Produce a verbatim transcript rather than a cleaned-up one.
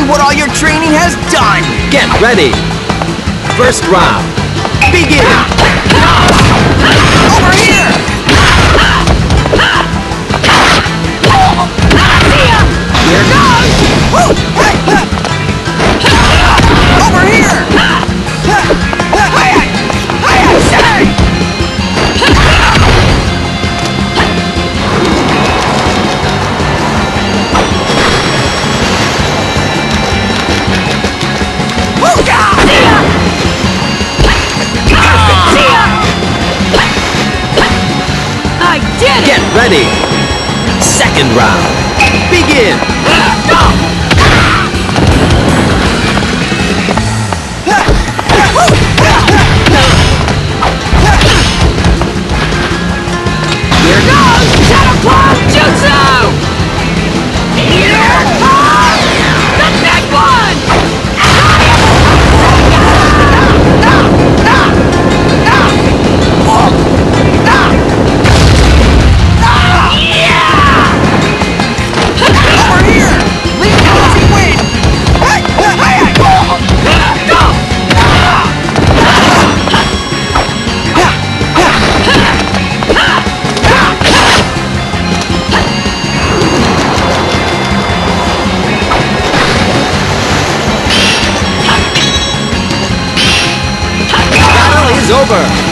what all your training has done! Get ready! First round, begin! Over here! Here goes! Woo! Hey! Over here! Hey! Hey! Say! I did it! Get ready! Second round, begin! Here goes Shadow Claw Jutsu! Here comes the big one! Over here! Leave Galaxy win! Hey! Hey! Hey! Go! Battle is over!